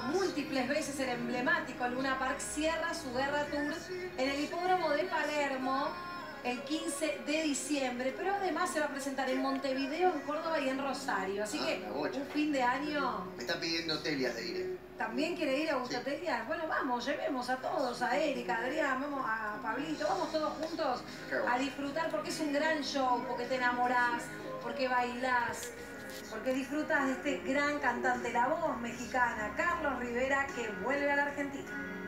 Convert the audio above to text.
múltiples veces el emblemático Luna Park cierra su Guerra Tour en el hipódromo de Palermo el 15 de diciembre, pero además se va a presentar en Montevideo, en Córdoba y en Rosario. Así que un fin de año... Me está pidiendo Telias de ir. ¿También quiere ir a Augusto Telias? Bueno, vamos, llevemos a todos, a Erika, a Adrián, vamos a Pablito, vamos todos juntos a disfrutar porque es un gran show, porque te enamorás, porque bailás, porque disfrutas de este gran cantante, la voz mexicana, Carlos Rivera, que vuelve a la Argentina.